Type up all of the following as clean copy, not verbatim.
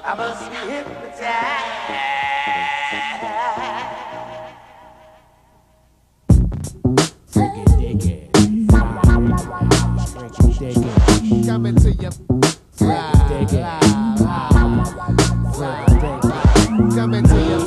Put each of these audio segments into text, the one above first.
I must be hypnotized. Coming to you. Coming to you.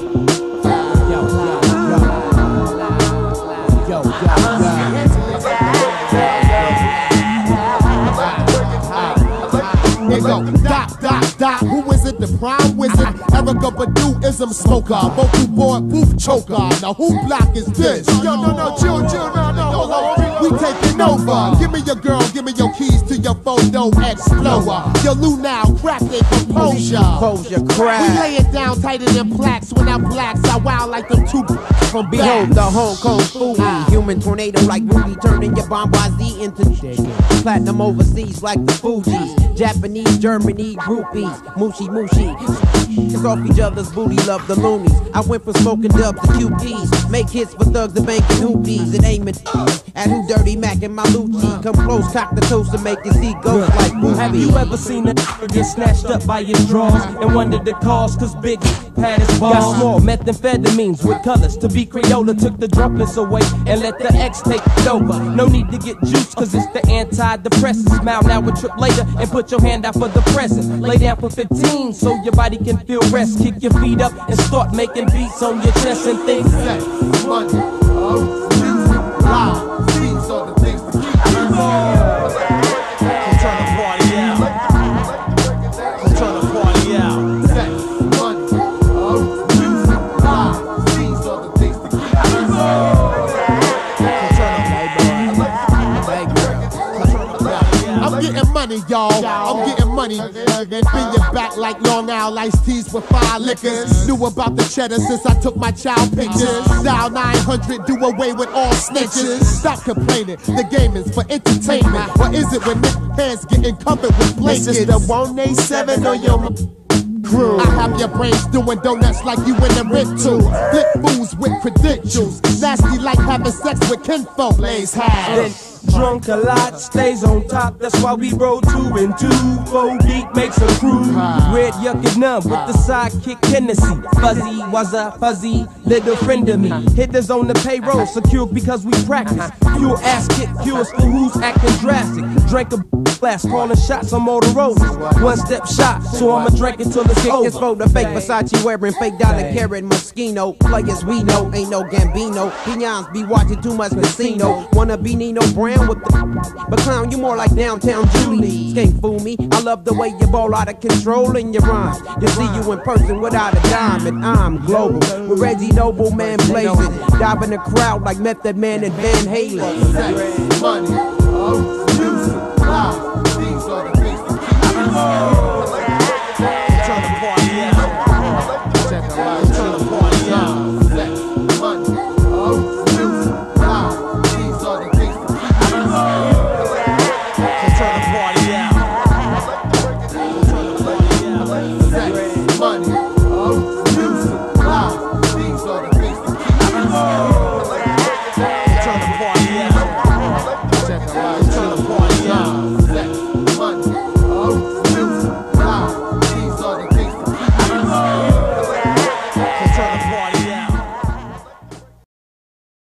Here go, Doc, who is it? The prime wizard, Erykah Badu-ism smoker, vocal board booth choker. Now who block is this? Yo, no, chill, no. We taking over. Give me your girl, give me your keys to your photo explorer. Your Luau, crack it, composure. We lay it down tighter than plaques. When I blacks, I wow like them two from Behold the Hong Kong foodie, human tornado like Rudy, turning your Bombazi into platinum overseas like the Fugees. Japanese, Germany, groupies, mushy. It's off each other's booty, love the loonies. I went from smoking dubs to QPs, make hits for thugs and banking hoopies, and aiming at who dirty Mac and my Lucci. Come close, cock the toast and make it see ghosts like movies. Have you ever seen a get snatched up by his drawers and wondered the cause? Cause Big had his balls. Got small methamphetamines with colors. To be Crayola took the drunkenness away and let the X take it over. No need to get juice cause it's the antidepressant. Smile now a trip later and put your hand out for the present. Lay down for 15 so your body can feel rest. Kick your feet up and start making beats on your chest and things. Sex, money, music, live, these are the things to keep you on. Turn the party out. Turn the party out. Sex, money, music, live, these are the things to keep you on. I'm getting money, y'all. I'm getting money. And bend your back like Long Island iced teas with 5 liquors. Knew about the cheddar since I took my child pictures. Dial 900, do away with all snitches. Stop complaining, the game is for entertainment. Or is it when hands getting covered with blankets? This is the 187 on your crew. I have your brains doing donuts like you in a rental. Flip fools with credentials. Nasty like having sex with kinfolk. Blaze high. Drunk a lot, stays on top. That's why we roll 2 and 2. 4 deep makes a crew. Red yuck and numb with the sidekick Hennessy. Fuzzy was a fuzzy little friend of me. Hitters on the payroll, secure because we practice. Pure ass kick cures for who's acting drastic. Drank a glass, calling shots on Motorola's. 1-step shot, so I'ma drink until it's over. It's for the fake Versace wearing fake dollar carrot Moschino. Players we know, ain't no Gambino. Piñons be watching too much casino. Wanna be Nino Brown with the but clown, you more like downtown Julie. Can't fool me, I love the way you ball out of control in your rhymes. You see you in person without a dime, and I'm global. With Reggie Noble, man blazing. Dive in the crowd like Method Man and Van Halen. Sex, money, music, live, these are the things to keep you on. Turn the party out. Turn the party out. Sex, money, music, live, these are the things to keep you on. Turn the party out. Turn the party out. Sex, money, music, live, these are the things to keep you on. Turn the party out. Turn the party out.